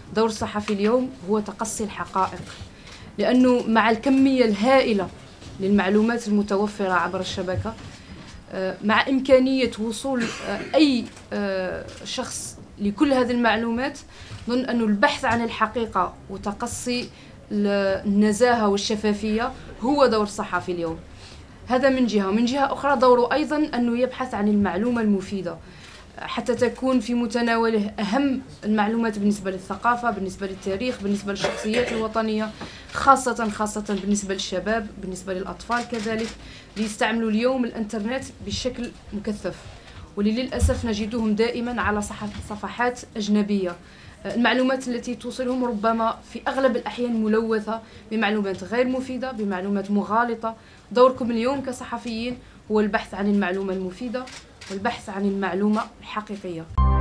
دور الصحفي اليوم هو تقصي الحقائق، لأنه مع الكمية الهائلة للمعلومات المتوفرة عبر الشبكة، مع إمكانية وصول أي شخص لكل هذه المعلومات، نظن أن البحث عن الحقيقة وتقصي النزاهة والشفافية هو دور الصحفي اليوم. هذا من جهة، ومن جهة أخرى دوره أيضا أنه يبحث عن المعلومة المفيدة حتى تكون في متناوله أهم المعلومات بالنسبة للثقافة، بالنسبة للتاريخ، بالنسبة للشخصيات الوطنية، خاصة بالنسبة للشباب، بالنسبة للأطفال كذلك، ليستعملوا اليوم الإنترنت بشكل مكثف، وللأسف نجدهم دائما على صفحات أجنبية. المعلومات التي توصلهم ربما في أغلب الأحيان ملوثة بمعلومات غير مفيدة، بمعلومات مغالطة. دوركم اليوم كصحفيين هو البحث عن المعلومة المفيدة والبحث عن المعلومة الحقيقية.